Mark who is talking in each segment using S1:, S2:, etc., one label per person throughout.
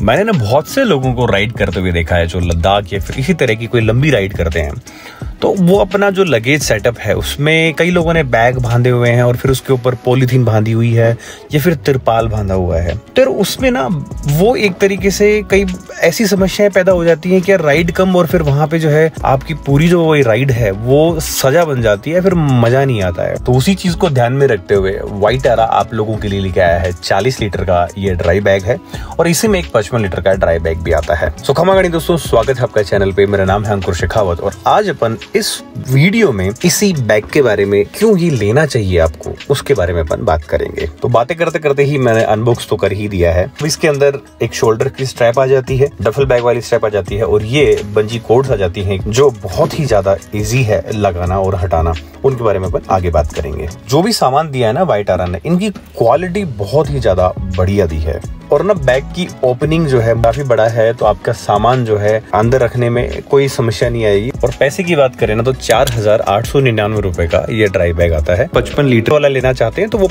S1: मैंने ना बहुत से लोगों को राइड करते हुए देखा है जो लद्दाख या फिर इसी तरह की कोई लंबी राइड करते हैं, तो वो अपना जो लगेज सेटअप है उसमें कई लोगों ने बैग बांधे हुए हैं और फिर उसके ऊपर पॉलीथीन बांधी हुई है या फिर तिरपाल बांधा हुआ है। तो उसमें ना वो एक तरीके से कई ऐसी समस्याएं पैदा हो जाती हैं कि राइड कम और फिर वहां पे जो है आपकी पूरी जो वो राइड है वो सजा बन जाती है, फिर मजा नहीं आता है। तो उसी चीज को ध्यान में रखते हुए वाइटारा आप लोगों के लिए लेके आया है 40 लीटर का ये ड्राई बैग है और इसी में एक 55 लीटर का ड्राई बैग भी आता है। सो खमा गाड़ी दोस्तों, स्वागत है आपका चैनल पे। मेरा नाम है अंकुर शेखावत और आज अपन इस वीडियो में इसी बैग के बारे में, क्यों ही लेना चाहिए आपको, उसके बारे में अपन बात करेंगे। तो बातें करते करते ही मैंने अनबॉक्स तो कर ही दिया है। इसके अंदर एक शोल्डर की स्ट्रैप आ जाती है, डफल बैग वाली स्ट्रैप आ जाती है और ये बंजी कॉर्ड्स आ जाती हैं जो बहुत ही ज्यादा इजी है लगाना और हटाना। उनके बारे में अपन आगे बात करेंगे। जो भी सामान दिया है ना वाइटारा ने, इनकी क्वालिटी बहुत ही ज्यादा बढ़िया दी है और ना बैग की ओपनिंग जो है काफी बड़ा है, तो आपका सामान जो है अंदर रखने में कोई समस्या नहीं आएगी। और पैसे की बात करें ना तो 4,899 रुपए का ये ड्राई बैग आता है। 55 लीटर वाला लेना चाहते हैं तो वो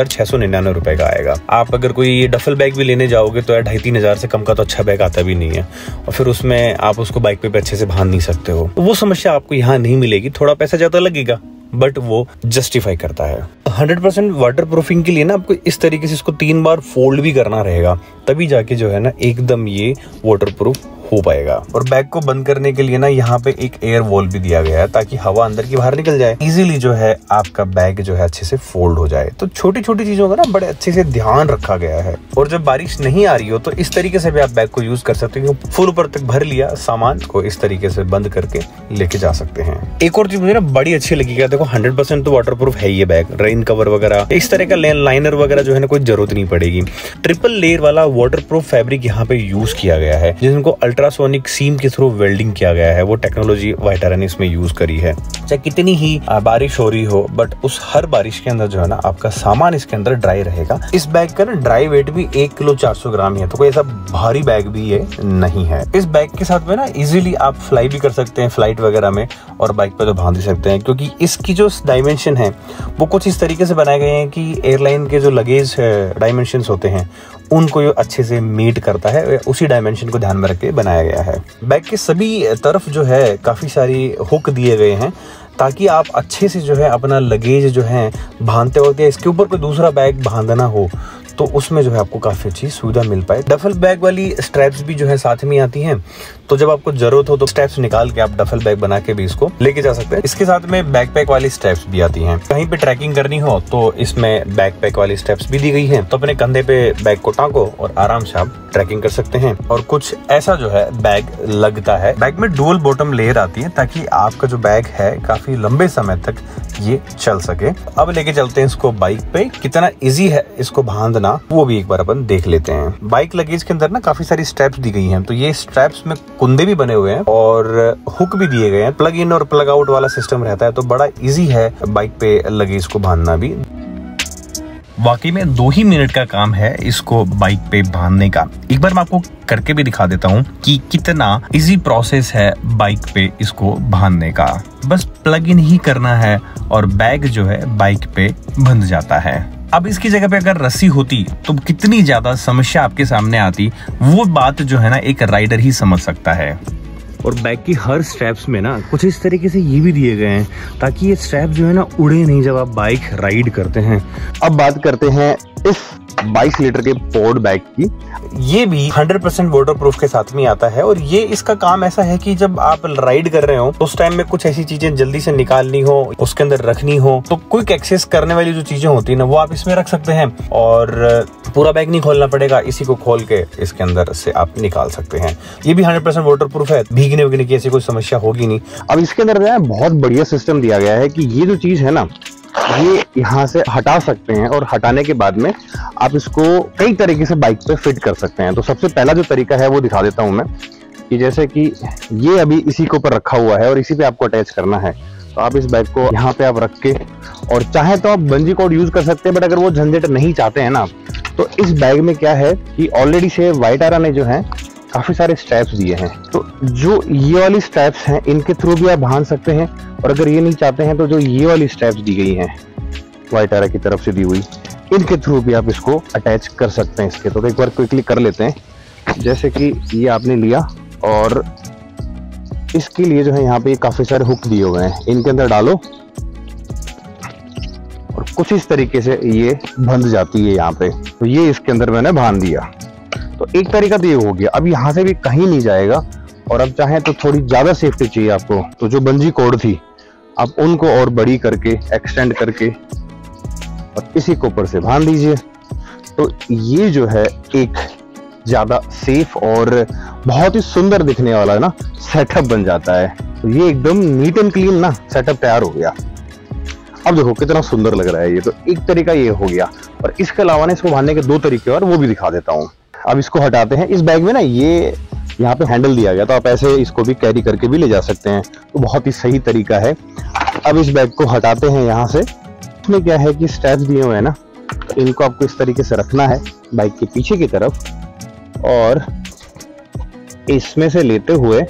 S1: 5,699 रुपए का आएगा। आप अगर कोई डफल बैग भी लेने जाओगे तो 2,500-3 हजार से कम का तो अच्छा बैग आता भी नहीं है और फिर उसमें आप उसको बाइक पे अच्छे से बांध नहीं सकते हो। वो समस्या आपको यहाँ नहीं मिलेगी। थोड़ा पैसा ज्यादा लगेगा बट वो जस्टिफाई करता है। 100% वाटर प्रूफिंग के लिए ना आपको इस तरीके से इसको 3 बार फोल्ड भी करना रहेगा, तभी जाके जो है ना एकदम ये वाटर प्रूफ हो पाएगा। और बैग को बंद करने के लिए ना यहाँ पे एक एयर वॉल भी दिया गया है ताकि हवा अंदर की बाहर निकल जाए। इजीली जो है आपका बैग जो है अच्छे से फोल्ड हो जाए। तो छोटी छोटी चीजों का ना बड़े अच्छे से ध्यान रखा गया है। और जब बारिश नहीं आ रही हो तो इस तरीके से भी आप बैग को यूज कर सकते हो। फुल ऊपर तक भर लिया सामान को, इस तरीके से बंद करके लेके जा सकते हैं। एक और चीज मुझे ना बड़ी अच्छी लगी, क्या देखो 100% तो वाटर प्रूफ है ये बैग। रेन कवर वगैरह इस तरह का लाइनर वगैरह जो है ना कोई जरूरत नहीं पड़ेगी। ट्रिपल लेयर वाला वाटर प्रूफ फैब्रिक यहाँ पे यूज किया गया है, जिनको अल्ट्रासोनिक सीम के थ्रू वेल्डिंग किया गया है। वो टेक्नोलॉजी वाइटारा ने इसमें यूज करी है। चाहे कितनी ही बारिश हो रही हो बट उस हर बारिश के अंदर जो है ना आपका सामान इसके अंदर ड्राई रहेगा। इस बैग का ना ड्राई वेट भी 1 किलो 400 ग्राम है, तो कोई ऐसा भारी बैग भी ये नहीं है। इस बैग के साथ में ना इजीली आप फ्लाई भी कर सकते हैं फ्लाइट वगैरह में और बाइक पे तो बांध ही सकते हैं, क्योंकि इसकी जो डायमेंशन है वो कुछ इस तरीके से बनाए गए हैं कि एयरलाइन के जो लगेज डायमेंशन होते हैं उनको ये अच्छे से मीट करता है। उसी डायमेंशन को ध्यान में रख के बनाया गया है। बैग के सभी तरफ जो है काफी सारी हुक दिए गए हैं ताकि आप अच्छे से जो है अपना लगेज जो है बांधते वक्त इसके ऊपर कोई दूसरा बैग बांधना हो तो उसमें जो है आपको काफी अच्छी सुविधा मिल पाए। डफल बैग वाली स्ट्रैप्स भी जो है साथ में आती हैं, तो जब आपको जरूरत हो तो स्ट्रैप्स निकाल के आप डफल बैग बना के भी इसको लेके जा सकते हैं। इसके साथ में बैकपैक वाली स्ट्रैप्स भी आती हैं। कहीं पे ट्रैकिंग करनी हो तो इसमें बैकपैक वाली स्ट्रैप्स भी दी गई हैं, तो अपने कंधे पे बैग को टांगो और आराम से आप ट्रैकिंग कर सकते हैं। और कुछ ऐसा जो है बैग लगता है। बैग में डुअल बॉटम लेयर आती है ताकि आपका जो बैग है काफी लंबे समय तक ये चल सके। अब लेके चलते हैं इसको बाइक पे। कितना इजी है इसको बांधना वो भी एक बार अपन देख लेते हैं। बाइक लगेज के अंदर ना काफी सारी स्ट्रैप्स दी गई हैं, तो ये स्ट्रैप्स में कुंदे भी बने हुए हैं और हुक भी दिए गए हैं। प्लग इन और प्लग आउट वाला सिस्टम रहता है, तो बड़ा इजी है बाइक पे लगेज को बांधना भी। वाकई में 2 ही मिनट का काम है इसको बाइक पे बांधने का। एक बार मैं आपको करके भी दिखा देता हूँ कि कितना इजी प्रोसेस है बाइक पे इसको बांधने का। बस प्लग इन ही करना है और बैग जो है बाइक पे बंध जाता है। अब इसकी जगह पे अगर रस्सी होती तो कितनी ज्यादा समस्या आपके सामने आती, वो बात जो है ना एक राइडर ही समझ सकता है। और बैग की हर स्ट्रैप्स में ना कुछ इस तरीके से ये भी दिए गए हैं ताकि ये स्ट्रैप जो है ना उड़े नहीं जब आप बाइक राइड करते हैं। अब बात करते हैं इस 22 लीटर के पोर्ट बैग की। ये भी 100% वाटर प्रूफ के साथ में आता है और ये इसका काम ऐसा है कि जब आप राइड कर रहे हो उस टाइम में कुछ ऐसी चीजें जल्दी से निकालनी हो, उसके अंदर रखनी हो, तो क्विक एक्सेस करने वाली जो चीजें होती है ना वो आप इसमें रख सकते हैं और पूरा बैग नहीं खोलना पड़ेगा। इसी को खोल के इसके अंदर से आप निकाल सकते हैं। ये भी 100% वाटर प्रूफ है, भीगने वगने की ऐसी कोई समस्या होगी नहीं। अब इसके अंदर बहुत बढ़िया सिस्टम दिया गया है कि ये जो चीज है ना ये यहाँ से हटा सकते हैं और हटाने के बाद में आप इसको कई तरीके से बाइक पे फिट कर सकते हैं। तो सबसे पहला जो तरीका है वो दिखा देता हूँ मैं, कि जैसे कि ये अभी इसी के ऊपर रखा हुआ है और इसी पे आपको अटैच करना है। तो आप इस बैग को यहाँ पे आप रख के और चाहे तो आप बंजी कॉर्ड यूज कर सकते हैं, बट अगर वो झंझट नहीं चाहते हैं ना तो इस बैग में क्या है कि ऑलरेडी से वाइटारा ने जो है काफी सारे स्ट्रैप्स दिए हैं। तो जो ये वाली स्ट्रैप्स हैं इनके थ्रू भी आप बांध सकते हैं और अगर ये नहीं चाहते हैं तो जो ये वाली स्ट्रैप्स दी गई हैं वाइटारा की तरफ से दी हुई, इनके थ्रू भी आप इसको अटैच कर सकते हैं इसके। तो एक बार क्विकली कर लेते हैं।
S2: जैसे कि ये आपने लिया और इसके लिए जो है यहाँ पे काफी सारे हुक दिए हुए हैं, इनके अंदर डालो और कुछ इस तरीके से ये बंध जाती है यहाँ पे। तो ये इसके अंदर मैंने बांध दिया। तो एक तरीका तो ये हो गया। अब यहाँ से भी कहीं नहीं जाएगा। और अब चाहे तो थोड़ी ज्यादा सेफ्टी चाहिए आपको, तो जो बंजी कॉर्ड थी आप उनको और बड़ी करके एक्सटेंड करके और इसी को ऊपर से बांध दीजिए। तो ये जो है एक ज्यादा सेफ और बहुत ही सुंदर दिखने वाला ना सेटअप बन जाता है। तो ये एकदम नीट एंड क्लीन ना सेटअप तैयार हो गया। अब देखो कितना सुंदर लग रहा है ये। तो एक तरीका ये हो गया। और इसके अलावा ना इसको बांधने के 2 तरीके और वो भी दिखा देता हूँ। अब इसको हटाते हैं। इस बैग में ना ये यहाँ पे हैंडल दिया गया, तो आप ऐसे इसको भी कैरी करके भी ले जा सकते हैं। तो बहुत ही सही तरीका है। अब इस बैग को हटाते हैं यहाँ से। इसमें क्या है कि स्ट्रैप्स दिए हुए हैं ना, तो इनको आपको इस तरीके से रखना है बाइक के पीछे की तरफ और इसमें से लेते हुए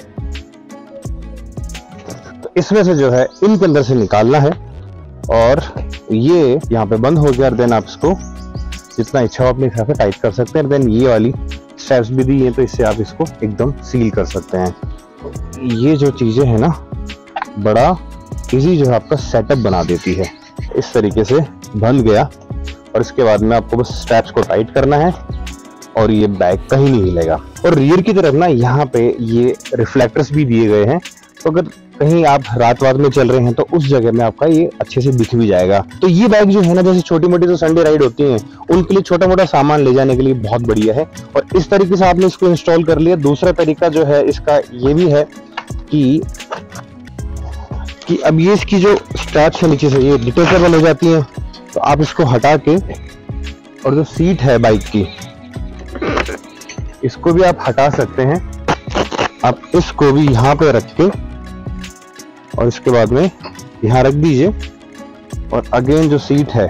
S2: तो इसमें से जो है इनके अंदर से निकालना है और ये यहाँ पे बंद हो गया। देन आप इसको जितना इच्छा हो अपने हिसाब से टाइट कर सकते हैं। देन ये वाली स्ट्रैप्स भी दी है, तो इससे आप इसको एकदम सील कर सकते हैं। ये जो चीजें हैं ना बड़ा इजी जो है आपका सेटअप बना देती है। इस तरीके से बंध गया और इसके बाद में आपको बस स्ट्रैप्स को टाइट करना है और ये बैग कहीं नहीं हिलेगा। और रियर की तरफ ना यहाँ पे ये रिफ्लेक्टर्स भी दिए गए हैं, तो अगर कहीं आप रात में चल रहे हैं तो उस जगह में आपका ये अच्छे से दिख भी जाएगा। तो ये बैग जो है ना, जैसे छोटी मोटी जो संडे राइड होती है उनके लिए छोटा मोटा सामान ले जाने के लिए बहुत बढ़िया है। और इस तरीके से आपने इसको इंस्टॉल कर लिया। दूसरा तरीका जो है इसका ये भी है कि अब ये इसकी जो स्ट्रैप्स है नीचे से ये डिटेचेबल हो जाती है। तो आप इसको हटा के और जो सीट है बाइक की इसको भी आप हटा सकते हैं। आप इसको भी यहाँ पे रख के और इसके बाद में यहाँ रख दीजिए और अगेन जो सीट है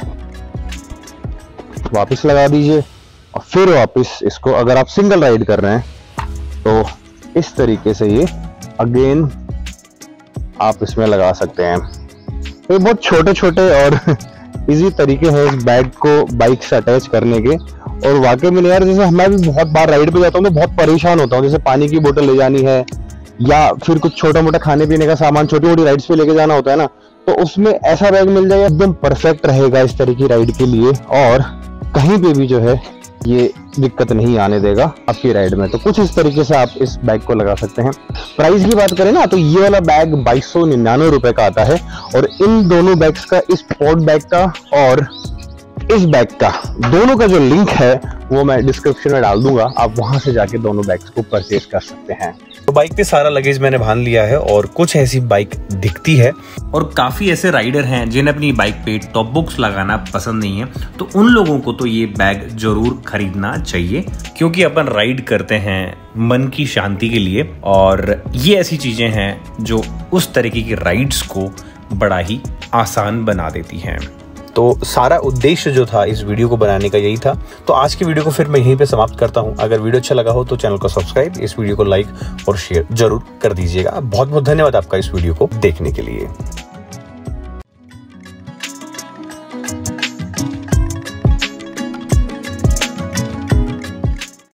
S2: वापस लगा दीजिए और फिर वापस इसको, अगर आप सिंगल राइड कर रहे हैं तो इस तरीके से ये अगेन आप इसमें लगा सकते हैं। तो बहुत छोटे छोटे और इजी तरीके हैं इस बैग को बाइक से अटैच करने के। और वाकई में यार, जैसे मैं भी बहुत बार राइड पे जाता हूँ तो बहुत परेशान होता हूँ। जैसे पानी की बोतल ले जानी है या फिर कुछ छोटा मोटा खाने पीने का सामान छोटी मोटी राइड्स पे लेके जाना होता है ना, तो उसमें ऐसा बैग मिल जाएगा एकदम परफेक्ट रहेगा इस तरह की राइड के लिए। और कहीं पे भी जो है ये दिक्कत नहीं आने देगा आपकी राइड में। तो कुछ इस तरीके से आप इस बैग को लगा सकते हैं। प्राइस की बात करें ना तो ये वाला बैग 2299 रुपए का आता है। और इन दोनों बैग्स का, इस स्पोर्ट बैग का और इस बैग का, दोनों का जो लिंक है वो मैं डिस्क्रिप्शन में डाल दूंगा। आप वहां से जाके दोनों बैग्स को परचेज कर सकते हैं।
S1: तो बाइक पे सारा लगेज मैंने बांध लिया है और कुछ ऐसी बाइक दिखती है और काफी ऐसे राइडर हैं जिन्हें अपनी बाइक पे टॉप बॉक्स लगाना पसंद नहीं है, तो उन लोगों को तो ये बैग जरूर खरीदना चाहिए, क्योंकि अपन राइड करते हैं मन की शांति के लिए। और ये ऐसी चीजें हैं जो उस तरीके की राइड्स को बड़ा ही आसान बना देती हैं। तो सारा उद्देश्य जो था इस वीडियो को बनाने का यही था। तो आज की वीडियो को फिर मैं यहीं पे समाप्त करता हूं। अगर वीडियो अच्छा लगा हो तो चैनल को सब्सक्राइब, इस वीडियो को लाइक और शेयर जरूर कर दीजिएगा। बहुत बहुत धन्यवाद आपका इस वीडियो को देखने के लिए।